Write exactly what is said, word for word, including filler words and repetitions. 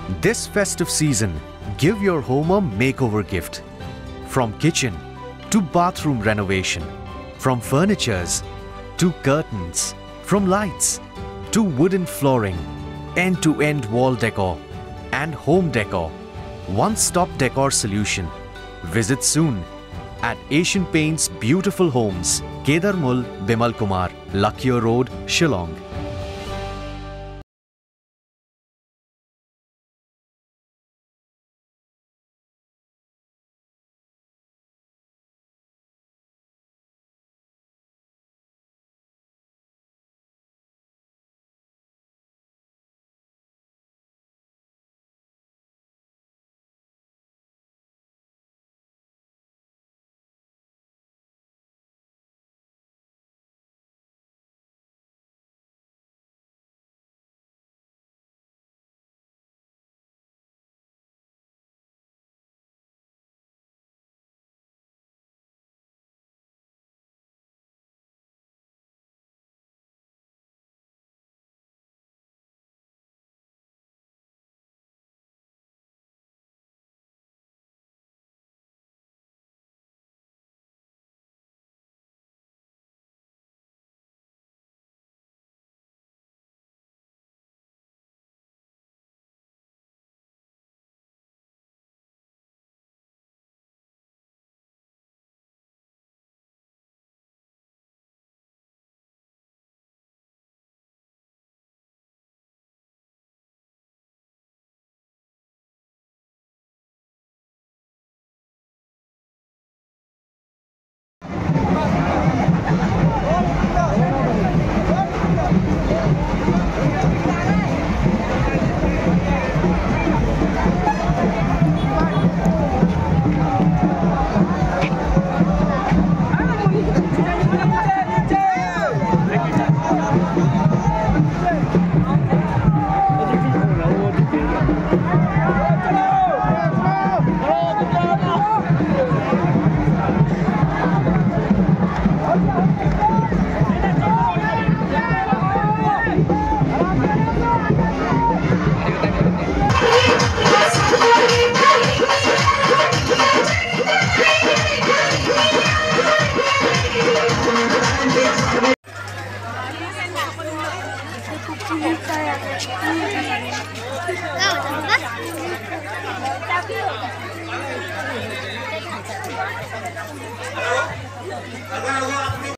This festive season, give your home a makeover gift. From kitchen to bathroom renovation, from furnitures to curtains, from lights to wooden flooring, end-to-end wall decor and home decor. One-stop decor solution. Visit soon at Asian Paints Beautiful Homes, Kedarmul, Bimal Kumar, Lakhiya Road, Shillong. Hello?